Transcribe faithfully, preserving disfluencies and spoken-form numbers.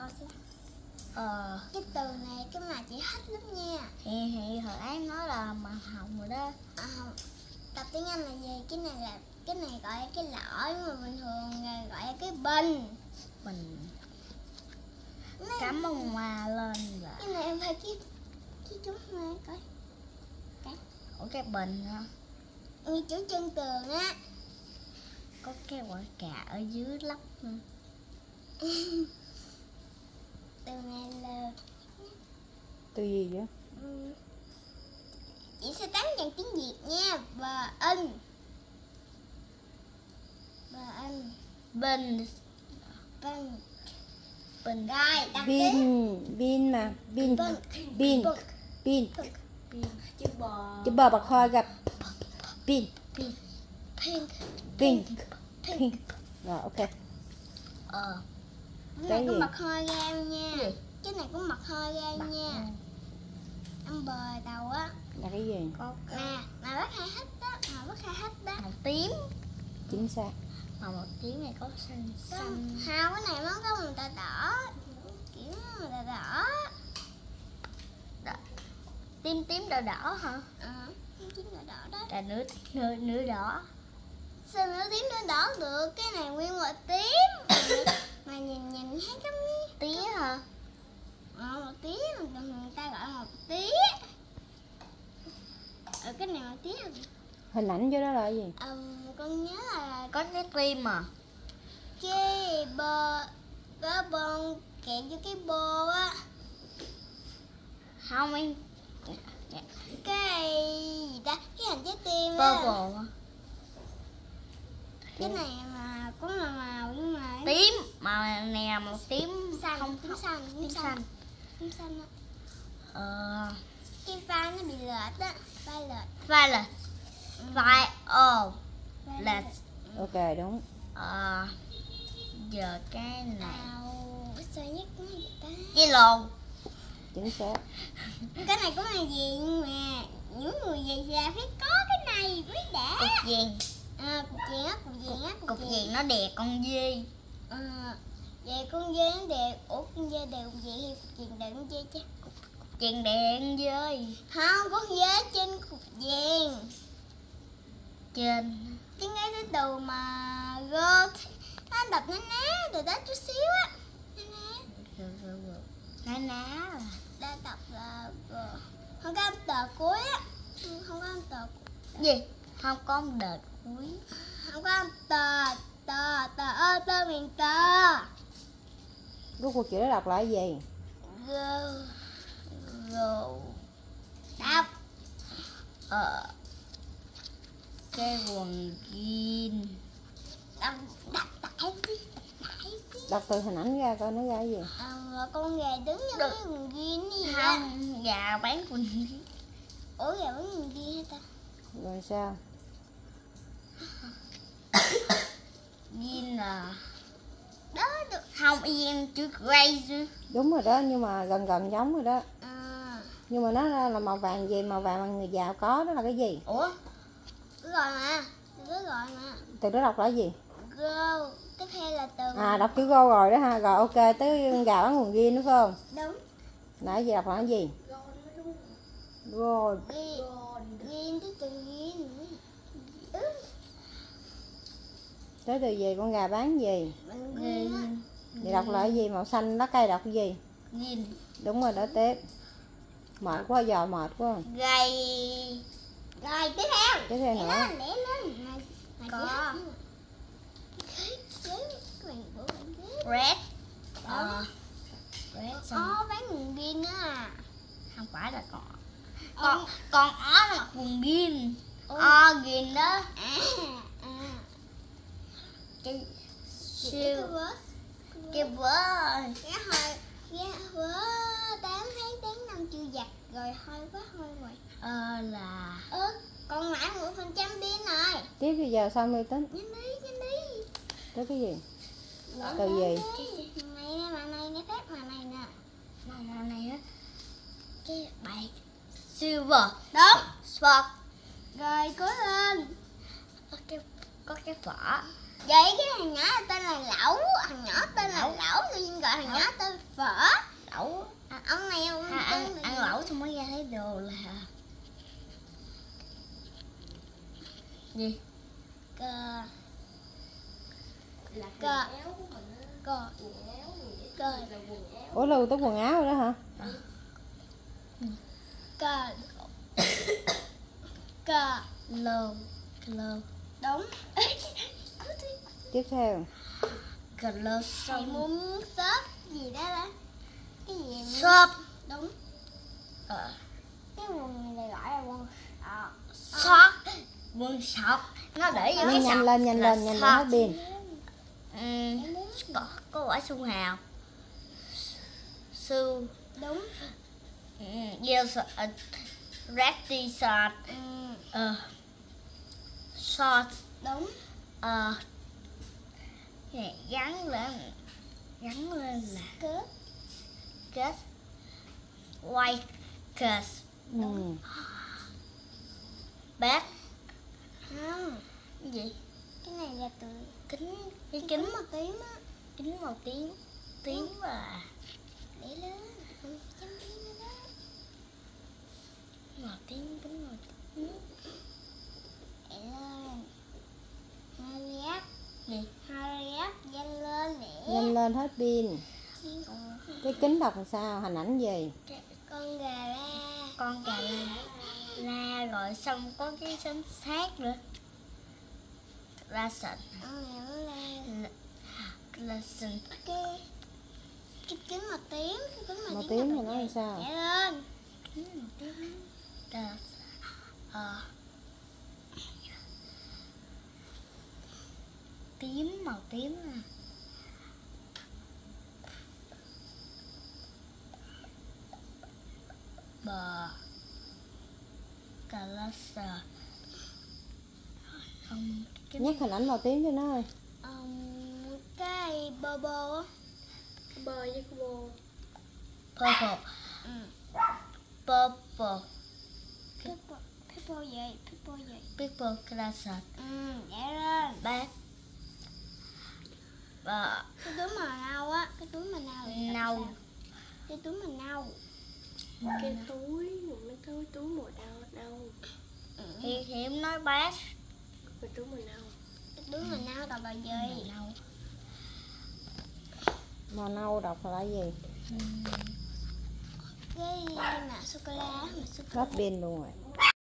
coi xem. Ờ. Cái từ này cái mà chị thích lắm nha. Thì, thì hồi ấy em nói là màu hồng rồi đó. À, không. Tập tiếng Anh là gì? Cái này là cái này gọi là cái lọ, nhưng mà bình thường là gọi là cái bình. Bình. Cắm bông hoa lên là. Cái này em phải cái cái chú hoa coi. Cái. Ủa cái bình hả? Như chú chân tường á. Có cái quả cà ở dưới lóc nữa. Từ này là Từ gì vậy? ừ. Chị sẽ tán dần tiếng Việt nha. Bờ in. Bờ in. Bình. Bình. Bình. Rồi, đặt Pin, tiếng. pin mà, pin, Pin. pin, pin. Pin. Chữ bò. Chữ bò bạc kho gặp pin, Pin. Pink. pink, pink. Rồi ok. Ờ. Cái Cái này có gì? mật hoa gan nha. Cái gì? Cái này có mật hoa gan nha. Ăn bờ đầu á. Là cái gì? Có cái Nè, mà bác hay thích đó, mà bác hay thích đó. màu tím. Chính xác. Màu màu tím này có xanh Có- xanh. Không, cái này nó có màu đỏ đỏ. Kiểu màu đỏ đỏ. Đỏ. Tím tím đỏ đỏ hả? Ờ, tím đỏ đỏ đó. Là nửa nửa nửa đỏ. Sao nó tím nó đỏ được? Cái này nguyên một tím. Mà nhìn nhìn thấy cái Tía hả? ờ, một tí mà người ta gọi là một tí. Ở cái này một tí. Hình ảnh vô đó là cái gì? Ờ, con nhớ là Có cái tim mà. cái bơ có bông kẹt vô cái bô á. Không em. Cái gì ta? Cái hình trái tim Bơ á. bồ. Cái này mà có màu màu nhưng mà Tím. Màu nè màu tím. xanh, Không tím không. xanh, tím Tím xanh, xanh. tím xanh á. Ờ. Cái pha nó bị lệch á, pha lệch. Violet. Ừ. Violet. Pha Lệch. Ok đúng. Ờ. Giờ cái này. Ào, sao nhất nó vậy ta? Yellow. Chính xác. Cái này có là gì nhưng mà những người già già phải có cái này mới đã. Cục vàng. À, cục vàng á, cục vàng á, Cục vàng nó đè con dê. À, vậy con dê nó đè, ủa con dê đè cục vàng hay cục vàng đè con dê chứ? Cục vàng đè con dê. Không, con dê trên cục vàng. Trên. Cái ngay cái từ mà gơ nó đập nó ná từ đó chút xíu á. Ná ná. Ná ná. Đã đọc là G. Không có âm tờ cuối á. Không có âm tờ cuối. Gì? Không có một đợt cuối. Không có âm tờ. Tờ, tờ ơ, tơ miền tờ. Rốt cuộc chữ đó đọc là cái gì? Gơ. Gồ. Đọc. Ờ. Cái quần jean. Đọc, đọc, đọc em đi. Đọc em đi. Đọc từ hình ảnh ra coi nó ra cái gì? À, con gà đứng như Được. cái quần jean gì á. Không, gà bán quần jean. Ủa gà bán quần jean hả ta? Rồi sao? Jean là. Đó được. Không, jean chữ crazy. Đúng rồi đó, nhưng mà gần gần giống rồi đó. À, Nhưng mà nó là màu vàng gì? Màu vàng mà người giàu có đó là cái gì? Ủa? cứ gọi mà. Cứ gọi mà. Từ đó đọc là cái gì? Go. Tiếp theo là từ. À đọc chữ go rồi đó ha. Rồi ok, tới gạo bán nguồn riêng nữa phải không? Đúng. Nãy giờ đọc là cái gì? Gold. Ghi. Ghi tới từ ghi nữa. Ừ. Tới từ gì? Con gà bán gì? Bằng ghi á. Vậy đọc là cái gì? Màu xanh lá cây đọc cái gì? Jean. Đúng rồi đó tiếp. Mệt quá giờ mệt quá. Gay. Rồi tiếp theo. Tiếp theo Để nữa. lên, để lên. Mà, mà Có. chỉ hết nữa. Ghế, ghế, các bạn bữa bạn ghế. Red. Ờ. Red xong. Ó bán quần jean nữa à. Không phải là con. Ờ. Con con ó là mặc quần jean. Ừ. O jean đó. À, à. Cái Cái siêu. vớ. Cái vớ. Cái hồi, cái vớ tám tháng tháng năm chưa giặt rồi hơi quá hơi rồi. Ờ là. Ơ, còn lại mười phần trăm pin rồi. Tiếp bây giờ sao mới tính? Nhanh đi, nhanh đi. Tới cái gì? Nhanh Từ gì? đi. Này nè, mà này nè, phép mà này nè. Màu màu này á. Cái bạc. Silver. Đúng. Spot. Rồi cố lên. Có cái có cái vỏ. Vậy cái thằng nhỏ tên là Lẩu, thằng nhỏ tên là Lẩu, nên gọi thằng nhỏ tên Phật. xong mới ra thấy đồ là gì? Cờ. Cờ. Cờ. Cờ. Ủa lưu tới quần áo rồi đó hả? Cờ. Cờ. Lô. Lô. Đúng. Tiếp theo. Cờ lô Thầy xong. muốn shop gì đó đó. Cái gì muốn... Shop. Đúng. Ờ. Cái quần này gọi là quần ờ. Shop. Quần shop. Nó để vô cái Nhanh shop lên nhanh là lên nhanh lên shop. hết pin. Ừ. Có, có quả su hào. Su. Đúng. Ừ. Yes, a red t-shirt. Ừ. Ờ. Short. Đúng. Ờ. Này, gắn lên. Gắn lên là Cướp. kết. White cut. Ừ. Bát. Không. Cái gì? Cái này là từ Kính. Cái kính kính. màu tím á. Kính màu tím. Tím và Để lên. Ừ, chăm tím nữa đó. màu tím. Kính màu tím. Để lên. Harriet. Gì? Harriet nhanh lên nè. Nhanh lên hết pin. Ờ, Cái kính đọc làm sao? Hình ảnh gì? Con gà la. con gà la. La rồi xong có cái sấm sát nữa. Lesson. Con gà la. Lesson. Cái cái kính màu tím. Cái kính màu, Màu tím tím là thì nói làm gì? sao? Để lên. Kính màu tím. Ờ. Ờ. Tím màu tím à. Bờ. Color. Không. Cái Nhắc hình ảnh màu tím cho nó ơi. Um, cái bobo á. bơ với cái bô. Purple. Ừ. Purple. Purple. Purple gì? Purple gì? Purple color. Ừ, để lên. Bát. Bờ. Cái túi màu nâu á. Cái túi màu nâu. thì làm Nâu. sao? Cái túi màu nâu. Cái túi, mấy túi túi màu nâu nâu. Ừ. Thì, thì em nói bát. Cái túi màu nâu. Cái túi màu nâu là bài gì? Nâu. Màu nâu đọc là gì? Ừ. Cái màu sô cô la. Màu sô cô Hết la. pin luôn rồi.